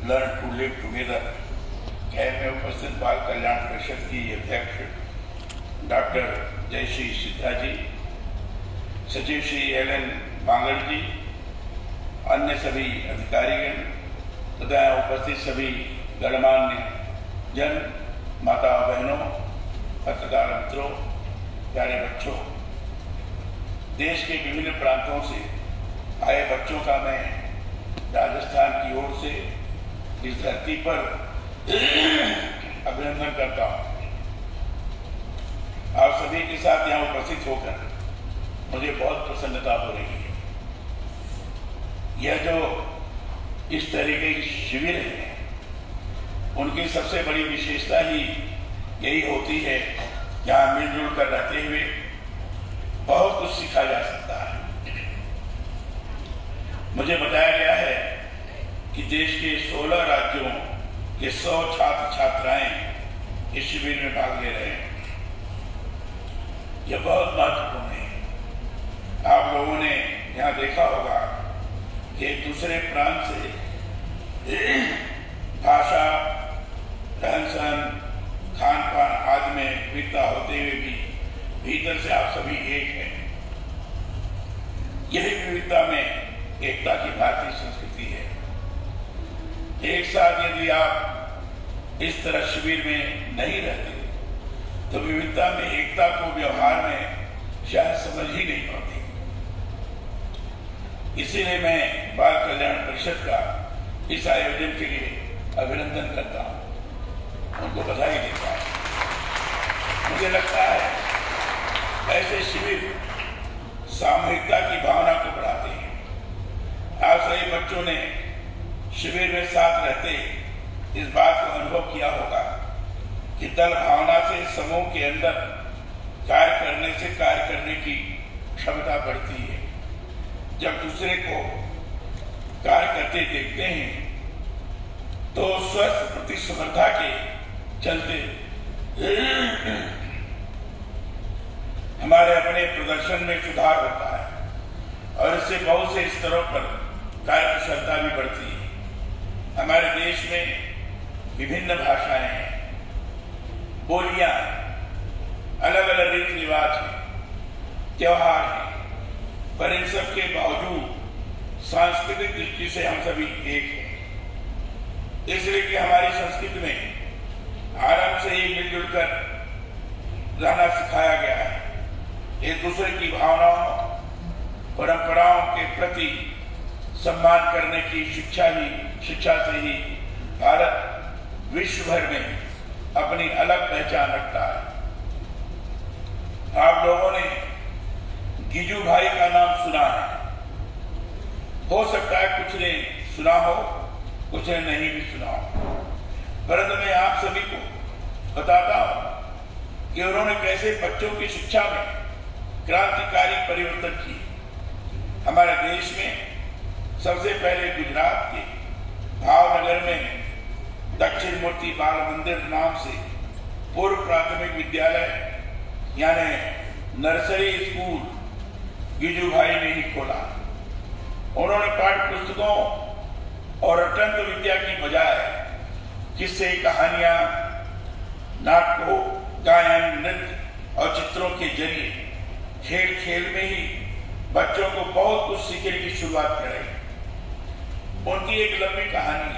Learn to live together camp में उपस्थित बाल कल्याण परिषद की अध्यक्ष डॉक्टर जयश्री सिद्धा जी, सचिव श्री एल.एन. बांगड़ जी, अन्य सभी अधिकारीगण तथा उपस्थित सभी गणमान्य जन, माता बहनों, पत्रकार मित्रों, प्यारे बच्चों, देश के विभिन्न प्रांतों से आए बच्चों का मैं राजस्थान की ओर से इस धरती पर अभिनंदन करता हूं। आप सभी के साथ यहाँ उपस्थित होकर मुझे बहुत प्रसन्नता हो रही है। यह जो इस तरीके की शिविर है, उनकी सबसे बड़ी विशेषता ही यही होती है, यहाँ मिलजुल कर रहते हुए बहुत कुछ सीखा जा सकता है। मुझे बताया गया है कि देश के 16 राज्यों के 100 छात्र छात्राएं इस शिविर में भाग ले रहे हैं। यह बहुत महत्वपूर्ण है। आप लोगों ने यहाँ देखा होगा कि एक दूसरे प्रांत से भाषा, रहन सहन, खान पान आदि में विविधता होते हुए भी भीतर से आप सभी एक हैं। यही विविधता में एकता की भारतीय संस्कृति है। एक साथ यदि आप इस तरह शिविर में नहीं रहते तो विविधता में एकता को व्यवहार में शायद समझ ही नहीं पाती। इसीलिए मैं बाल कल्याण परिषद का इस आयोजन के लिए अभिनंदन करता हूं, उनको बधाई देता हूं। मुझे लगता है ऐसे शिविर सामूहिकता की भावना को बढ़ाते हैं। आप सभी बच्चों ने शिविर में साथ रहते इस बात को अनुभव किया होगा कि दल भावना से समूह के अंदर कार्य करने से कार्य करने की क्षमता बढ़ती है। जब दूसरे को कार्य करते देखते हैं तो स्वस्थ प्रतिस्पर्धा के चलते हमारे अपने प्रदर्शन में सुधार होता है और इससे बहुत से स्तरों पर कार्य कुशलता भी बढ़ती है। हमारे देश में विभिन्न भाषाएं हैं, बोलियां, अलग अलग रीति रिवाज हैं, त्योहार हैं, पर इन सब के बावजूद सांस्कृतिक दृष्टि से हम सभी एक हैं। इसलिए कि हमारी संस्कृति में आरंभ से ही मिलजुल कर रहना सिखाया गया है। एक दूसरे की भावनाओं, परंपराओं के प्रति सम्मान करने की शिक्षा से ही भारत विश्व भर में अपनी अलग पहचान रखता है। आप लोगों ने गिजू भाई का नाम सुना है। हो सकता है कुछ ने सुना हो, कुछ ने नहीं भी सुना हो, परंतु मैं आप सभी को बताता हूं कि उन्होंने कैसे बच्चों की शिक्षा में क्रांतिकारी परिवर्तन किए। हमारे देश में सबसे पहले गुजरात के भावनगर में दक्षिण मूर्ति बाल मंदिर नाम से पूर्व प्राथमिक विद्यालय यानी नर्सरी स्कूल गिजू भाई ने ही खोला। उन्होंने पाठ्य पुस्तकों और अत्यंत विद्या की बजाय किस्से, कहानियां, नाटकों, गायन, नृत्य और चित्रों के जरिए खेल खेल में ही बच्चों को बहुत कुछ सीखने की शुरुआत कराई। उनकी एक लंबी कहानी है,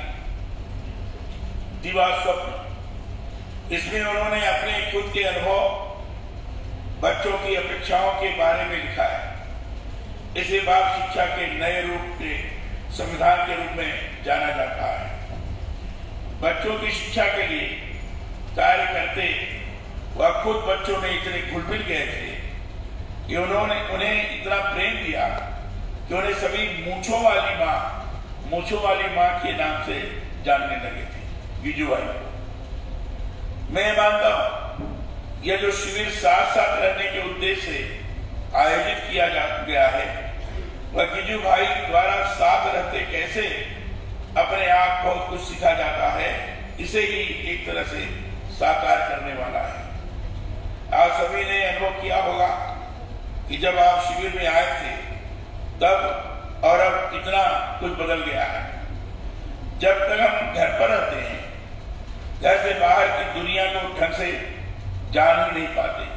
दिवा स्वप्न। इसमें उन्होंने अपने खुद के अनुभव, बच्चों की अपेक्षाओं के बारे में लिखा है। इसे बाल शिक्षा के नए रूप के संविधान के रूप में जाना जाता है। बच्चों की शिक्षा के लिए कार्य करते वह खुद बच्चों में इतने घुल मिल गए थे कि उन्होंने उन्हें इतना प्रेम दिया कि उन्हें सभी मूंछों वाली माँ के नाम से जानने लगे थे, गिजू भाई। मैं मानता हूं यह जो शिविर साथ साथ रहने के उद्देश्य से आयोजित किया गया है, वह गिजू भाई द्वारा साथ रहते कैसे अपने आप बहुत कुछ सीखा जाता है, इसे ही एक तरह से साकार करने वाला है। आप सभी ने अनुभव किया होगा कि जब आप शिविर में आए थे तब और अब कितना कुछ बदल गया है। जब तक हम घर पर रहते हैं, घर से बाहर की दुनिया को ढंग से जान ही नहीं पाते।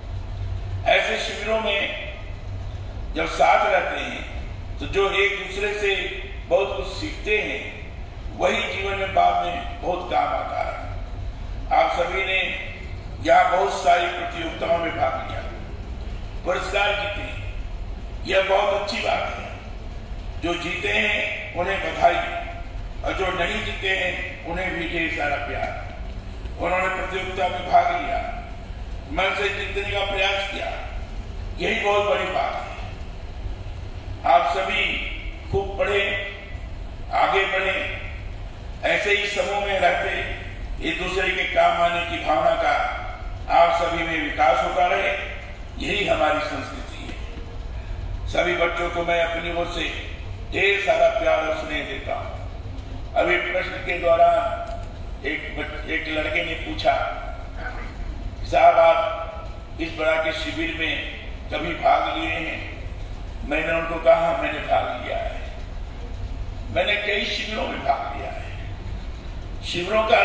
ऐसे शिविरों में जब साथ रहते हैं तो जो एक दूसरे से बहुत कुछ सीखते हैं, वही जीवन में बाद में बहुत काम आता है। आप सभी ने यहाँ बहुत सारी प्रतियोगिताओं में भाग लिया, पुरस्कार जीते, यह बहुत अच्छी बात है। जो जीते हैं उन्हें बधाई, और जो नहीं जीते हैं उन्हें भी ढेर सारा प्यार। उन्होंने प्रतियोगिता में भाग लिया, मन से जीतने का प्रयास किया, यही बहुत बड़ी बात है। आप सभी खूब पढ़े, आगे बढ़े, ऐसे ही समूह में रहते एक दूसरे के काम आने की भावना का आप सभी में विकास होता रहे, यही हमारी संस्कृति है। सभी बच्चों को मैं अपनी ओर से ढेर सारा प्यार और स्नेह देता हूं। अभी प्रश्न के दौरान एक लड़के ने पूछा, साहब आप इस तरह के शिविर में कभी भाग लिए हैं? मैंने उनको कहा मैंने भाग लिया है, मैंने कई शिविरों में भाग लिया है। शिविरों का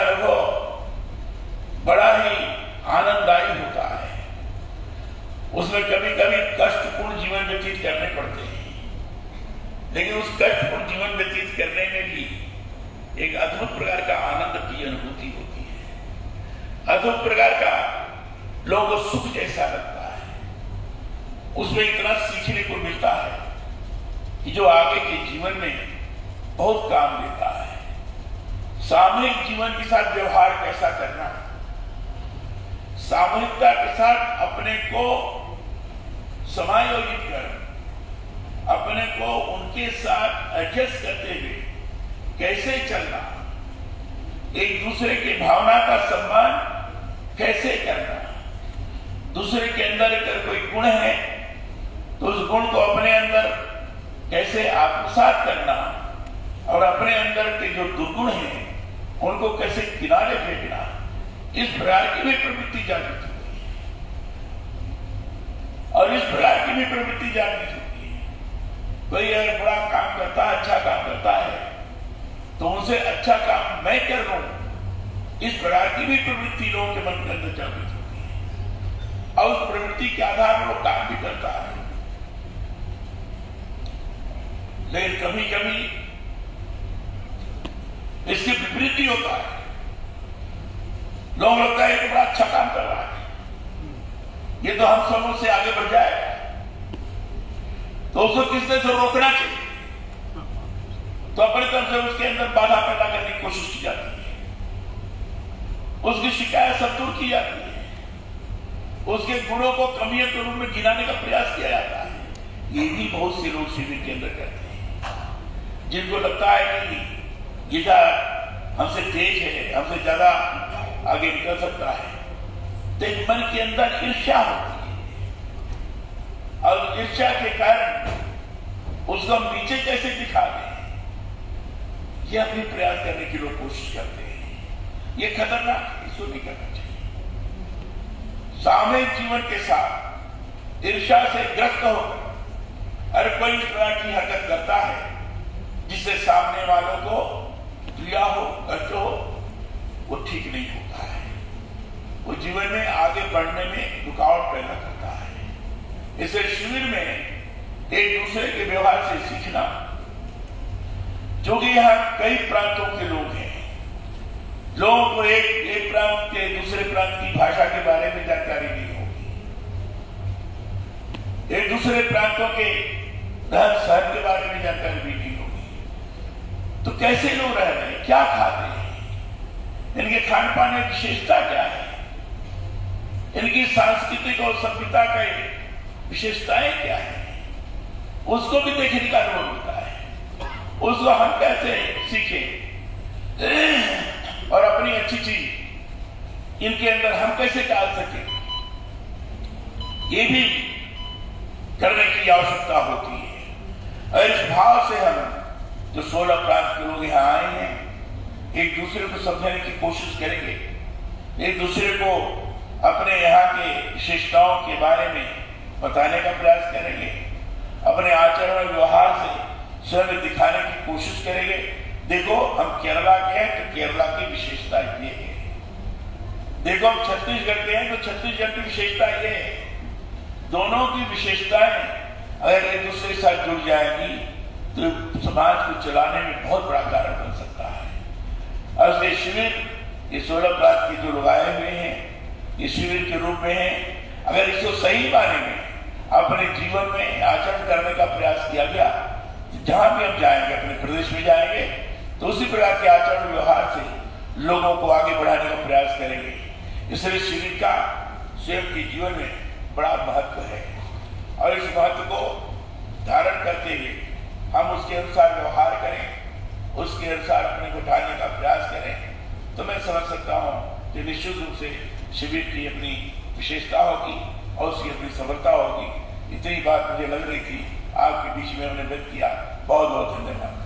अनुभव बड़ा ही आनंददायी होता है। उसमें कभी कभी कष्टपूर्ण जीवन व्यतीत करने पड़ते हैं, लेकिन उस कष्टपूर्ण जीवन व्यतीत करने में भी एक अद्भुत प्रकार का आनंद की अनुभूति होती है। अद्भुत प्रकार का लोगों को सुख जैसा लगता है। उसमें इतना सीखने को मिलता है कि जो आगे के जीवन में बहुत काम देता है। सामूहिक जीवन के साथ व्यवहार कैसा करना, सामूहिकता के साथ अपने को समायोजित कर, अपने को उनके साथ एडजस्ट करते हुए कैसे चलना, एक दूसरे की भावना का सम्मान कैसे करना, दूसरे के अंदर अगर कोई गुण है तो उस गुण को अपने अंदर कैसे आत्मसात करना, और अपने अंदर के जो दुर्गुण हैं उनको कैसे किनारे फेंकना, इस प्रकार की भी प्रवृत्ति जागृत होती है। और इस प्रकार की भी प्रवृत्ति जागृत होती है। कोई अगर बड़ा काम करता है, अच्छा काम करता है, तो उनसे अच्छा काम मैं कर रहा हूं, इस प्रकार की भी प्रवृत्ति लोगों के मन के अंदर जागृत होती है। और उस प्रवृत्ति के आधार पर वो काम भी करता है। लेकिन कभी कभी इसके विपरीत भी होता है। लोग लगता है कि बड़ा अच्छा काम कर रहा है, ये तो हम सब उससे आगे बढ़ जाए, तो उसको किस तरह से रोकना चाहिए, तो अपने तरफ से उसके अंदर बाधा पैदा करने की कोशिश की जाती है, उसकी शिकायत सब दूर की जाती है, उसके गुणों को कमियों के रूप में गिनाने का प्रयास किया जाता है। ये भी बहुत से लोग शिविर के अंदर करते हैं, जिनको लगता है कि गीता हमसे तेज है, हमसे ज्यादा आगे निकल सकता है, तो मन के अंदर ईर्ष्या होती है, और ईर्ष्या के कारण उसको हम नीचे कैसे दिखा दें, यह भी प्रयास करने की लोग कोशिश करते हैं। यह खतरनाक है, इसको नहीं करना चाहिए। सामूहिक जीवन के साथ ईर्ष्या से ग्रस्त होकर हर कोई इस प्रकार की हरकत करता है जिससे सामने वालों को प्रिया हो, कष्ट हो, वो ठीक नहीं होता है। वो जीवन में आगे बढ़ने में रुकावट पैदा करता है। इसे शिविर में एक दूसरे के व्यवहार से सीखना, जो कि यहाँ कई प्रांतों के लोग हैं, लोगों को एक प्रांत के दूसरे प्रांत की भाषा के बारे में जानकारी नहीं होगी, एक दूसरे प्रांतों के रहन सहन के बारे में जानकारी भी नहीं होगी। तो कैसे लोग रह रहे हैं, क्या खाते हैं, इनके खान पान में विशेषता क्या है, इनकी सांस्कृतिक और सभ्यता का विशेषताएं क्या है, उसको भी देखने का अनुभव होता है। उसको हम कैसे सीखें और अपनी अच्छी चीज इनके अंदर हम कैसे डाल सके, ये भी करने की आवश्यकता होती है। और इस भाव से हम जो 16 प्रांत के लोग यहाँ आए हैं, एक दूसरे को समझाने की कोशिश करेंगे, एक दूसरे को अपने यहाँ के विशेषताओं के बारे में बताने का प्रयास करेंगे, अपने आचरण और व्यवहार से स्वयं दिखाने की कोशिश करेंगे, देखो हम केरला के हैं तो केरला की विशेषता ये है, देखो हम छत्तीसगढ़ के हैं तो छत्तीसगढ़ की विशेषता ये है। दोनों की विशेषताएं अगर एक दूसरे के साथ जुड़ जाएंगी तो समाज को चलाने में बहुत बड़ा कारण बन सकता है। और ये शिविर, ये 16 अपराध के जो लोग आए हुए हैं, ये शिविर के रूप में है। अगर इसको सही माने में अपने जीवन में आचरण करने का प्रयास किया गया तो जहां भी हम जाएंगे, अपने प्रदेश में जाएंगे तो उसी प्रकार के आचरण व्यवहार से लोगों को आगे बढ़ाने का प्रयास करेंगे। इसलिए शिविर का स्वयं के जीवन में बड़ा महत्व है और इस महत्व को धारण करते हुए हम उसके अनुसार व्यवहार करें, उसके अनुसार अपने को ढालने का प्रयास करें तो मैं समझ सकता हूँ कि निश्चित रूप से शिविर की अपनी विशेषता होगी और उसकी अपनी सफलता होगी। इतनी बात मुझे लग रही थी, आपके बीच में हमने व्यक्त किया। बहुत बहुत धन्यवाद।